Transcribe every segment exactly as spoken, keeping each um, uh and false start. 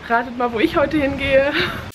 ratet mal, wo ich heute hingehe.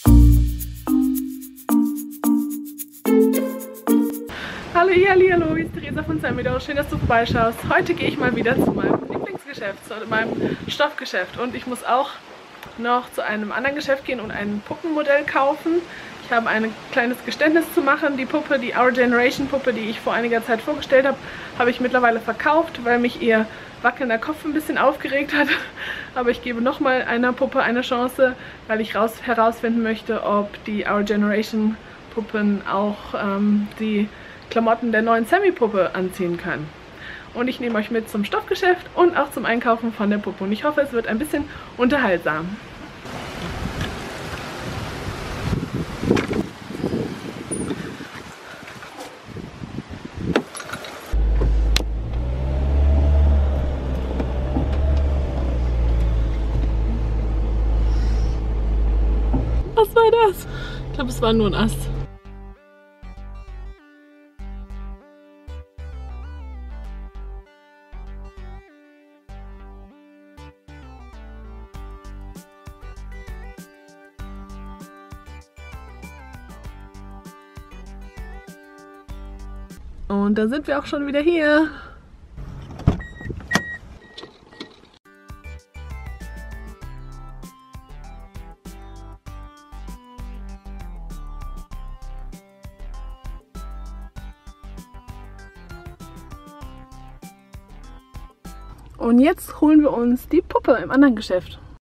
Hallo, hallo, hallo, hier ist Theresa von Sammy. Schön, dass du vorbeischaust. Heute gehe ich mal wieder zu meinem Lieblingsgeschäft, zu meinem Stoffgeschäft. Und ich muss auch noch zu einem anderen Geschäft gehen und ein Puppenmodell kaufen. Ich habe ein kleines Geständnis zu machen. Die Puppe, die Our Generation Puppe, die ich vor einiger Zeit vorgestellt habe, habe ich mittlerweile verkauft, weil mich ihr wackelnder Kopf ein bisschen aufgeregt hat. Aber ich gebe nochmal einer Puppe eine Chance, weil ich raus, herausfinden möchte, ob die Our Generation Puppen auch ähm, die Klamotten der neuen Sammy-Puppe anziehen können. Und ich nehme euch mit zum Stoffgeschäft und auch zum Einkaufen von der Puppe. Und ich hoffe, es wird ein bisschen unterhaltsam. Was war das? Ich glaube, es war nur ein Ast. Und da sind wir auch schon wieder hier. Und jetzt holen wir uns die Puppe im anderen Geschäft.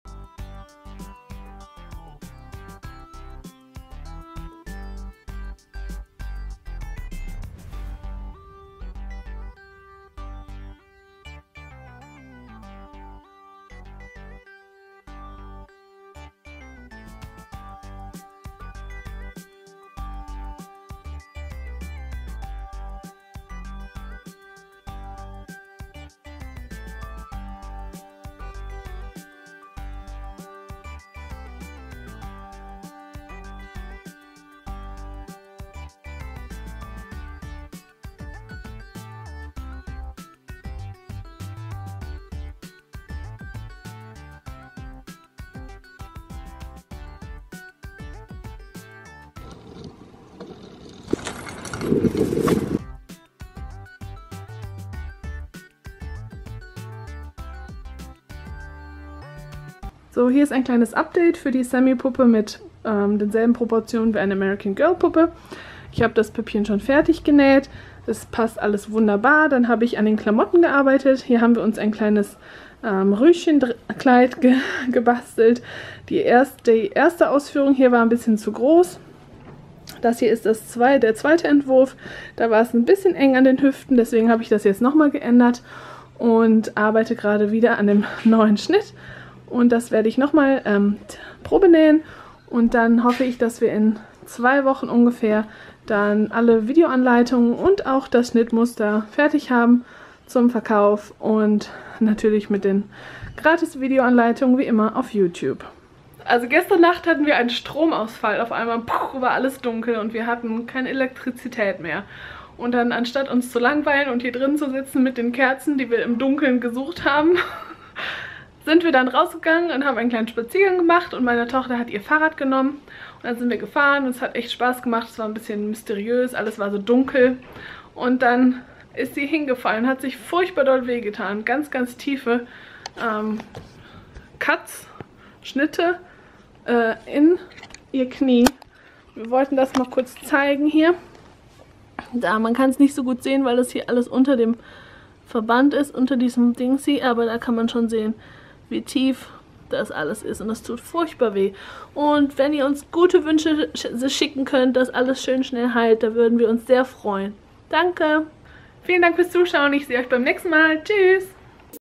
So, hier ist ein kleines Update für die Sammy-Puppe mit ähm, denselben Proportionen wie eine American Girl-Puppe. Ich habe das Püppchen schon fertig genäht. Es passt alles wunderbar. Dann habe ich an den Klamotten gearbeitet. Hier haben wir uns ein kleines ähm, Rüschenkleid ge gebastelt. Die erste, die erste Ausführung hier war ein bisschen zu groß. Das hier ist das zwei, der zweite Entwurf. Da war es ein bisschen eng an den Hüften, deswegen habe ich das jetzt nochmal geändert und arbeite gerade wieder an dem neuen Schnitt. Und das werde ich nochmal ähm, probenähen und dann hoffe ich, dass wir in zwei Wochen ungefähr dann alle Videoanleitungen und auch das Schnittmuster fertig haben zum Verkauf und natürlich mit den gratis Videoanleitungen wie immer auf YouTube. Also gestern Nacht hatten wir einen Stromausfall, auf einmal puh, war alles dunkel und wir hatten keine Elektrizität mehr. Und dann anstatt uns zu langweilen und hier drin zu sitzen mit den Kerzen, die wir im Dunkeln gesucht haben, sind wir dann rausgegangen und haben einen kleinen Spaziergang gemacht und meine Tochter hat ihr Fahrrad genommen und dann sind wir gefahren und es hat echt Spaß gemacht, es war ein bisschen mysteriös, alles war so dunkel und dann ist sie hingefallen, hat sich furchtbar doll wehgetan, ganz, ganz tiefe ähm, Cuts, Schnitte äh, in ihr Knie. Wir wollten das noch kurz zeigen hier. Da, man kann es nicht so gut sehen, weil das hier alles unter dem Verband ist, unter diesem Dingsy, aber da kann man schon sehen, wie tief das alles ist und das tut furchtbar weh. Und wenn ihr uns gute Wünsche schicken könnt, dass alles schön schnell heilt, da würden wir uns sehr freuen. Danke! Vielen Dank fürs Zuschauen, ich sehe euch beim nächsten Mal. Tschüss!